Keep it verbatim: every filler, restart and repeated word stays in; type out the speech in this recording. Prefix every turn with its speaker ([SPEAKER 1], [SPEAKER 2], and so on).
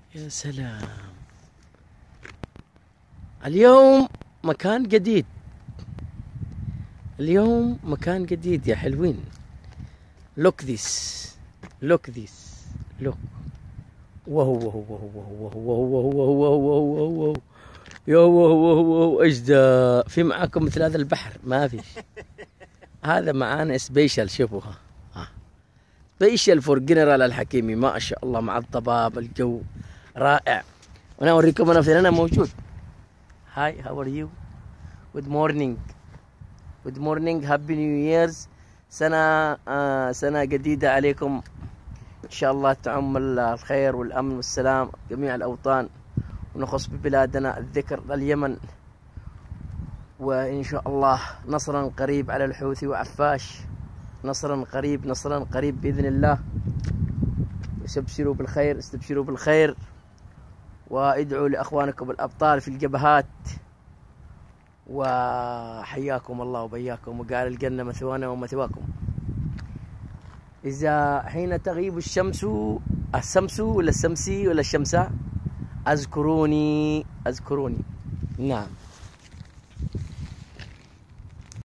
[SPEAKER 1] يا سلام. اليوم مكان جديد، اليوم مكان جديد يا حلوين. look this look this look. وهو وهو وهو وهو وهو وهو وهو يا وهو وهو ايش ده؟ في معاكم مثل هذا البحر؟ ما فيش. هذا معانا سبيشال، شوفوا ها سبيشال فور جنرال الحكيمي. ما شاء الله، مع الضباب الجو رائع. وانا اوريكم انا فين انا موجود. هاي، هاو ار يو؟ جود مورنينج جود مورنينج هابي نيو ييرز. سنة آه سنة جديدة عليكم إن شاء الله، تعم الخير والأمن والسلام جميع الأوطان، ونخص ببلادنا الذكر اليمن، وإن شاء الله نصرا قريب على الحوثي وعفاش. نصرا قريب نصرا قريب بإذن الله. استبشروا بالخير استبشروا بالخير، وادعوا لأخوانكم الأبطال في الجبهات. وحياكم الله وبياكم، وقال الجنة مثوانا ومثواكم. إذا حين تغيب الشمس الشمس ولا الشمسي ولا الشمساء، أذكروني أذكروني. نعم.